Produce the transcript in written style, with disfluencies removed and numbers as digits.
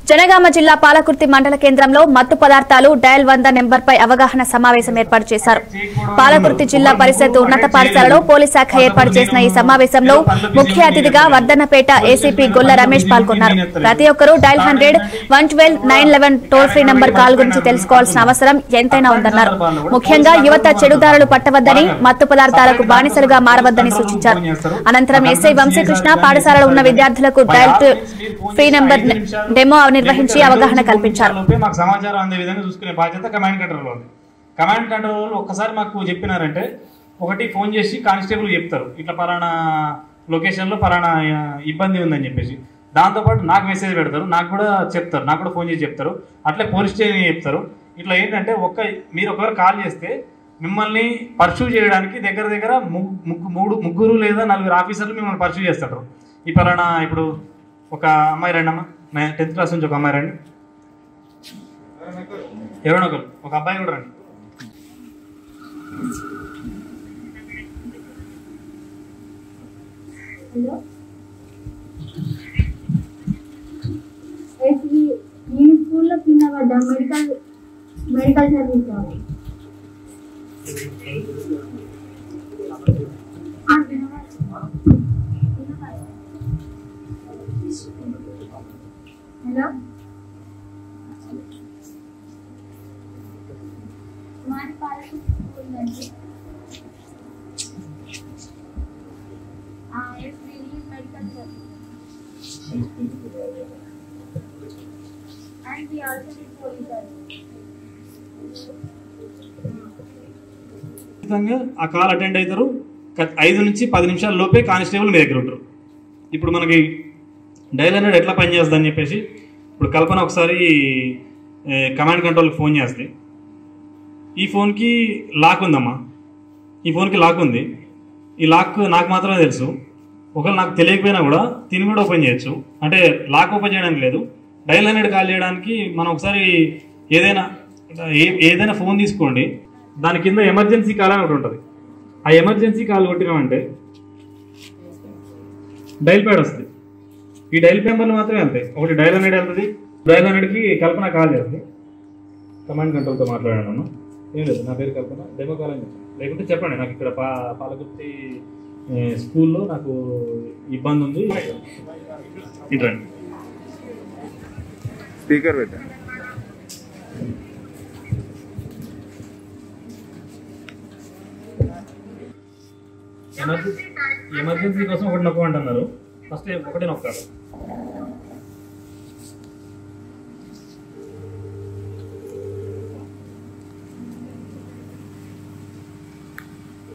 జనగామ జిల్లా పాలకుర్తి మండల కేంద్రంలో మత్తు పదార్థాలు డయల్ 100 నెంబర్పై అవగాహన సమావేశం ఏర్పాటు చేశారు. పాలకుర్తి జిల్లా పరిషత్ ఉన్నత పాఠశాలలో పోలీస్ శాఖ ఏర్పాటు చేసిన ఈ సమావేశంలో ముఖ్య అతిథిగా వర్ధన్నపేట ఏసీపీ గొల్ల రమేష్ పాల్గొన్నారు. ప్రతి ఒక్కరూ dial 100, 112, 911 toll free number call గురించి తెలుసుకోవాల్సిన అవసరం ఎంతైనా ఉందన్నారు. ముఖ్యంగా యువత చెడుదారులు పట్టవద్దని, మత్తు పదార్థాలకు బానిసలుగా మారవద్దని సూచించారు. అనంతరం ఎస్ఐ వంశీకృష్ణ పాఠశాలలో ఉన్న విద్యార్థులకు డయల్ ఫ్రీ నంబర్ డెమో నిర్వహించి అవగాహన కల్పించారు. మాకు సమాచారం అందే విధంగా చూసుకునే బాధ్యత కమాండ్ కంట్రోల్ ఉంది. కమాండ్ కంట్రోల్ వాళ్ళు ఒక్కసారి మాకు చెప్పినారంటే ఒకటి ఫోన్ చేసి కానిస్టేబుల్ చెప్తారు, ఇట్లా పలానా లొకేషన్లో పలానా ఇబ్బంది ఉందని చెప్పేసి. దాంతోపాటు నాకు మెసేజ్ పెడతారు, నాకు కూడా చెప్తారు, నాకు కూడా ఫోన్ చేసి చెప్తారు. అట్లే పోలీస్ స్టేషన్ చెప్తారు. ఇట్లా ఏంటంటే మీరు ఒకవేళ కాల్ చేస్తే మిమ్మల్ని పర్సూ చేయడానికి దగ్గర ముగ్గురు లేదా 4 ఆఫీసర్లు మిమ్మల్ని పర్సూ చేస్తారు. ఈ పలానా ఇప్పుడు ఒక అమ్మాయి రండి అమ్మా, 10th క్లాస్ నుంచి ఒక అమ్మాయి రండి, ఎవరైనా ఒకరు, ఒక అబ్బాయి కూడా రండి. నేను స్కూల్లో కింద పడ్డా, మెడికల్ సర్వీస్ హలో మాది పాలకుర్తి స్కూల్ నుంచి medical service and we also need police ఆ కాల్ అటెండ్ అవుతారు. 5 నుంచి 10 నిమిషాల లోపే కానిస్టేబుల్ మీ దగ్గర ఉంటారు. ఇప్పుడు మనకి డయల్ అనేది ఎట్లా పనిచేస్తుందని చెప్పేసి ఇప్పుడు కల్పన ఒకసారి కమాండ్ కంట్రోల్కి ఫోన్ చేస్తే, ఈ ఫోన్కి లాక్ ఉందమ్మా, ఈ ఫోన్కి లాక్ ఉంది, ఈ లాక్ నాకు మాత్రమే తెలుసు, ఒకవేళ నాకు తెలియకపోయినా కూడా తిని కూడా ఓపెన్ చేయొచ్చు. అంటే లాక్ ఓపెన్ చేయడానికి లేదు, డయల్ అనేది కాల్ చేయడానికి మనం ఒకసారి ఏదైనా ఫోన్ తీసుకోండి, దాని కింద ఎమర్జెన్సీ కాల్ అని ఒకటి ఉంటుంది. ఆ ఎమర్జెన్సీ కాల్ కొట్టినామంటే డైల్ ప్యాడ్ వస్తుంది. ఈ డైల్ నెంబర్లు మాత్రమే వెళ్తాయి. ఒకటి డయల్ 100 వెళ్తుంది, డయల్ 100కి కల్పన కాల్ చేస్తుంది. కమాండ్ కంట్రోల్తో మాట్లాడాను, ఏం లేదు, నా పేరు కల్పన, డెమో కాల్ అని చెప్పాను. లేకుంటే చెప్పండి, నాకు ఇక్కడ పాలకుర్తి స్కూల్లో నాకు ఇబ్బంది ఉంది, ఇట్రండి. స్పీకర్ పెట్టా. ఎమర్జెన్సీ కోసం ఒకటి నొక్కమంటున్నారు. ఫస్ట్ ఒకటే నొక్కాలి.